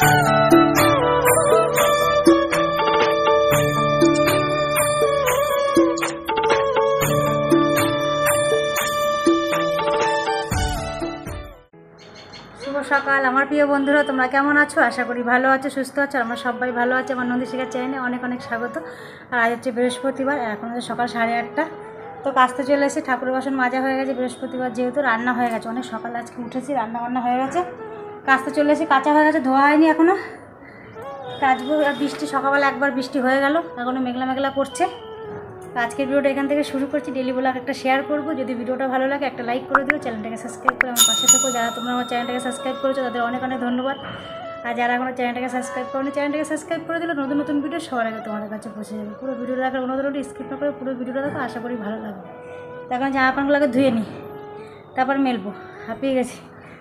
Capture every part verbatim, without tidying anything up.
সকাল আমার প্রিয় বন্ধুরা, তোমরা কেমন আছো? আশা করি ভালো আছো, সুস্থ আছো। আমরা সবাই ভালো আছি। আমার নন্দী শিখার চ্যানেলে অনেক অনেক স্বাগত। আর আজ হচ্ছে বৃহস্পতিবার, এখন হচ্ছে সকাল সাড়ে আটটা। তো কাজতে চলে এসেছি, ঠাকুরের বাসন মাজা হয়ে গেছে। বৃহস্পতিবার যেহেতু রান্না হয়ে গেছে, অনেক সকালে আজকে উঠেছি, রান্না বান্না হয়ে গেছে। কাজতে চলে এসেছি, কাঁচা হয়ে গেছে, ধোয়া হয়নি এখনও। কাচবো। আর বৃষ্টি সকালবেলা একবার বৃষ্টি হয়ে গেল, এখনও মেঘলা মেঘলা করছে। আজকের ভিডিওটা এখান থেকে শুরু করছি। ডেলি ব্লগ একটা শেয়ার করবো। যদি ভিডিওটা ভালো লাগে একটা লাইক করে দিও, চ্যানেলটাকে সাবস্ক্রাইব করে আমার পাশে থেকো। যারা তোমরা আমার চ্যানেলটাকে সাবস্ক্রাইব করেছো তাদের অনেক অনেক ধন্যবাদ। আর যারা এখনো চ্যানেলটাকে সাবস্ক্রাইব করেনি, চ্যানেলটাকে সাবস্ক্রাইব করে দিলে নতুন নতুন ভিডিও সবার আগে তোমাদের কাছে পৌঁছে যাবে। পুরো ভিডিওটা দেখার অনুরোধ, স্কিপ না করে পুরো ভিডিওটা দেখো, আশা করি ভালো লাগবে। এখন জামা প্যান্টগুলোকে ধুয়ে নিই, তারপর মেলবো। হাঁপিয়ে গেছি,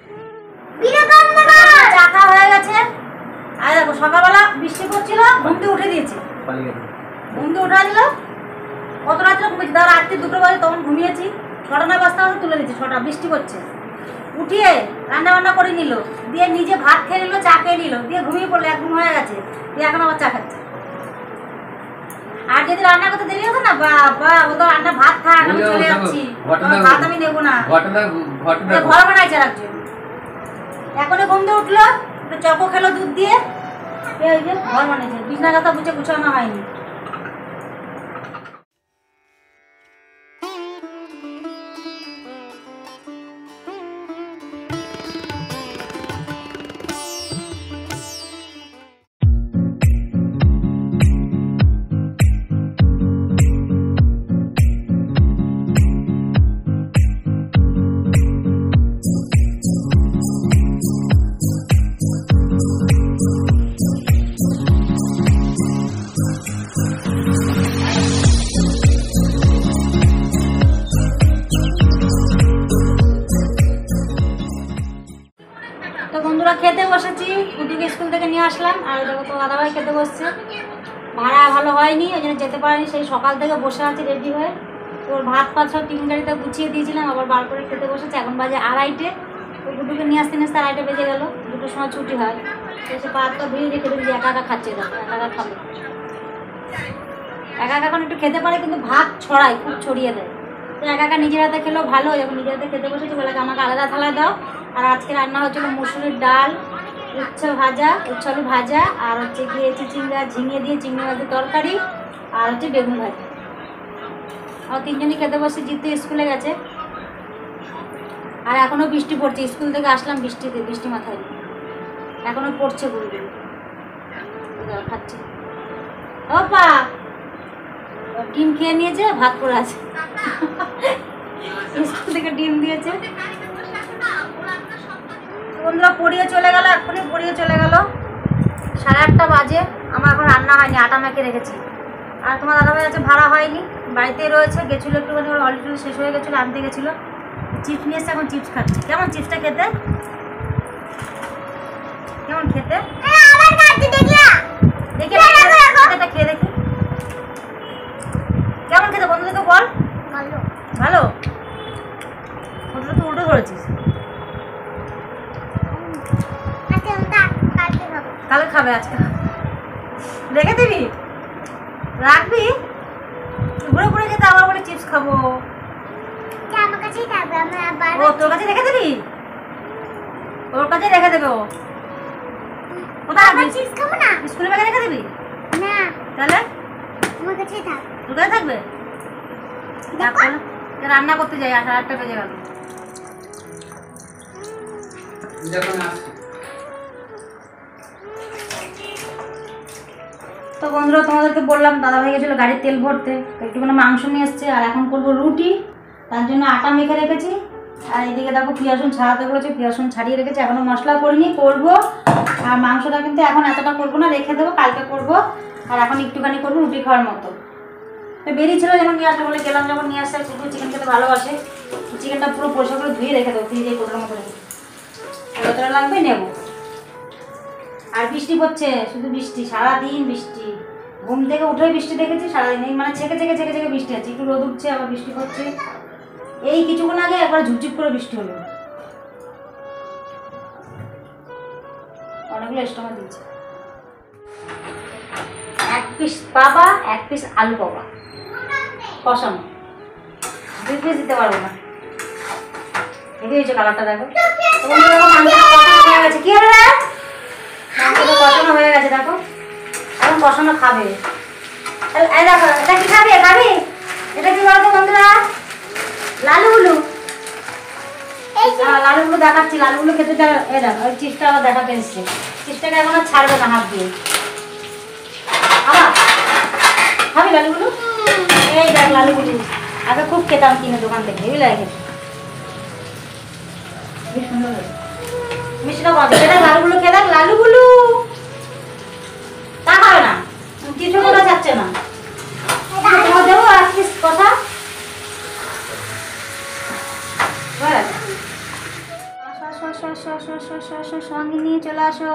চাকা হয়ে গেছে। আর দেখো সকালবেলা বৃষ্টি পড়ছিল, ঘুম থেকে উঠে দিয়েছি, ঘুম থেকে উঠা দিল। কত রাত্রে ঘুমিয়েছি, তার রাত্রি দুটো বাজে তখন ঘুমিয়েছি। ছটা নয় বাজতে আমাকে তুলে দিচ্ছি, ছটা বৃষ্টি পড়ছে। উঠিয়ে রান্না বান্না করে নিল, দিয়ে নিজে ভাত খেয়ে নিল, চা খেয়ে নিল, দিয়ে ঘুমিয়ে পড়লো। এক ঘুম হয়ে গেছে, দিয়ে এখন আবার চা খাচ্ছে। আর যদি রান্না করতে দেরি হতো না, বাবা ও তো রান্না ভাত থাক, আমি চলে যাচ্ছি, ভাত আমি নেবো না, ঘর বানাইছে রাখছেন। এখনই ঘুম দিয়ে উঠলো, চকো খেলো দুধ দিয়ে, ঘর বানিয়েছে। বিছনা কাঁথা বুঝে গুছানো হয়নি। বন্ধুরা খেতে বসেছি, কুটিকে স্কুল থেকে নিয়ে আসলাম। আর দেখো তো দাদাভাই খেতে বসছে। ভাড়া ভালো হয়নি, ওই জন্য যেতে পারিনি। সেই সকাল থেকে বসে আছি রেডি হয়ে। তোর ভাত পাত সব টিফিন গাড়িতে গুছিয়ে দিয়েছিলাম, আবার বার করে খেতে বসেছে। এখন বাজে আড়াইটে। ওই কুটুকে নিয়ে আসতে নিয়ে আসতে আড়াইটে বেজে গেলো। দুটোর সময় ছুটি হয়। এসে পাতটা ধুয়ে রেখে দিয়েছি, একা একা খাচ্ছে। দেখো একা একা খাবে, একা একা এখন একটু খেতে পারে, কিন্তু ভাত ছড়ায়, খুব ছড়িয়ে দেয়। তো একা একা নিজের হাতে খেলেও ভালো। যখন নিজের হাতে খেতে বসেছি বলে আমাকে আলাদা থালায় দাও। আর আজকে রান্না হচ্ছিল মুসুরির ডাল, উচ্ছে ভাজা, উচ্ছে আলু ভাজা, আর হচ্ছে গিয়ে চিচিঙ্গা ঝিঙে দিয়ে চিংড়ি মাছের তরকারি, আর হচ্ছে বেগুন ভাজা। আর তিনজনই খেতে বসে। জিতু স্কুলে গেছে। আর এখনও বৃষ্টি পড়ছে, স্কুল থেকে আসলাম বৃষ্টিতে, বৃষ্টি মাথায় এখনও পড়ছে। গুড়ি খাচ্ছে। ও পা ডিম খেয়ে নিয়েছে, ভাত করে আছে। স্কুল থেকে ডিম দিয়েছে। বন্ধুরা পড়িয়ে চলে গেল, এক্ষুনি পড়িয়ে চলে গেল। সাড়ে আটটা বাজে, আমার এখন রান্না হয়নি, আটা মেখে রেখেছি। আর তোমার দাদাভাই আছে, ভাড়া হয়নি, বাড়িতেই রয়েছে। গেছিলো একটুখানি, ওর অলরেডি শেষ হয়ে গেছিলো, আনতে গেছিলো। চিপস নিয়ে এসছে, এখন চিপস খাচ্ছে। কেমন চিপসটা খেতে? কেমন খেতে? দেখি এটা খেয়ে দেখি কেমন খেতে। বন্ধুদেরকে বল ভালো। ওটা তো উল্টো ধরেছিস, কালে খাবে, আজকে রেখে দিবি, রাখবি ঘুরে ঘুরে খেতে। আবার বলে চিপস খাবো, ও তোর কাছে রেখে দিবি, ওর কাছে রেখে দেবে। ও কোথায় স্কুলের ব্যাগে রেখে দিবি? তাহলে তোর কাছে থাকবে। রান্না করতে যাই, সাড়ে আটটা বেজে গেল। তো বন্ধুরা তোমাদেরকে বললাম দাদাভাই গেছিলো গাড়ির তেল ভরতে, একটুখানি মাংস নিয়ে এসছে। আর এখন করবো রুটি, তার জন্য আটা মেখে রেখেছি। আর এদিকে দেখো পিয়াসুন ছাড়াতে বলেছে, পিয়াসুন ছাড়িয়ে রেখেছি, এখনো মশলা করিনি, করবো। আর মাংসটা কিন্তু এখন এতটা করবো না, রেখে দেবো, কালকে করবো। আর এখন একটুখানি করবো রুটি খাওয়ার মতো। তো বেরিয়েছিল যখন নিয়ে আসলে বলে গেলাম, যখন নিয়ে আসতে শুধু চিকেন খেতে ভালোবাসে। চিকেনটা পুরো পরিষ্কার করে ধুয়ে রেখে দেবো, ফ্রিজে কোটোর মতো রেখে। যতটা লাগবে নেবো। আর বৃষ্টি পড়ছে, শুধু বৃষ্টি, সারাদিন বৃষ্টি। ঘুম থেকে উঠে বৃষ্টি দেখেছি সারাদিন, এই মানে ছেকে ছেকে ছেকে ছেকে বৃষ্টি আছে। একটু রোদ উঠছে, আবার বৃষ্টি পড়ছে। এই কিছুক্ষণ আগে একবার ঝুপঝুপ করে বৃষ্টি হলো। অনেক অনেকগুলো এক্সট্রা মাছ দিয়েছে। এক পিস পাবা, এক পিস আলু পাবা কষানো, দুই পিস দিতে পারবো না। এদিকে হয়েছে কালারটা দেখো। মাংসটা হয়ে গেছে। কি হবে রে? মাংসটা কষানো হয়ে গেছে দেখো, এখন কষানো খাবে। এই দেখো, এটা কি খাবে? খাবি? এটা কি বলতো বন্ধুরা? লালুগুলো। লালুগুলো দেখাচ্ছি, লালুগুলো খেতে দেখ। এই দেখো, ওই চিপসটা আবার দেখাতে এসছে। চিপসটাকে এখন আর ছাড়বে না হাত দিয়ে। আবার খাবি লালুগুলো? এই দেখ লালুগুলো, আগে খুব খেতাম কিনে দোকান থেকে, বুঝলে? বেশ সুন্দর হয়েছে, মিষ্টিটা কত দেখ। লালুগুলো খেয়ে দেখ, লালুগুলো তা খাবে না, কিছু করা যাচ্ছে না। দেবো আর কি কথা সঙ্গে নিয়ে চলে আসো।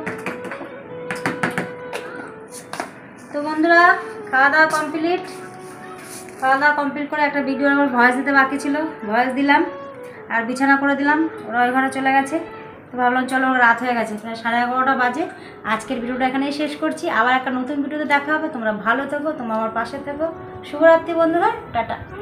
তো বন্ধুরা, খাওয়া দাওয়া কমপ্লিট। খাওয়া দাওয়া কমপ্লিট করে একটা ভিডিও আমার ভয়েস দিতে বাকি ছিল, ভয়েস দিলাম আর বিছানা করে দিলাম। ওরা ওই ঘরে চলে গেছে। তো ভাবলাম চলো, রাত হয়ে গেছে, প্রায় সাড়ে এগারোটা বাজে। আজকের ভিডিওটা এখানেই শেষ করছি। আবার একটা নতুন ভিডিওতে দেখা হবে। তোমরা ভালো থেকো, তোমরা আমার পাশে থেকো। শুভরাত্রি বন্ধুরা, টাটা।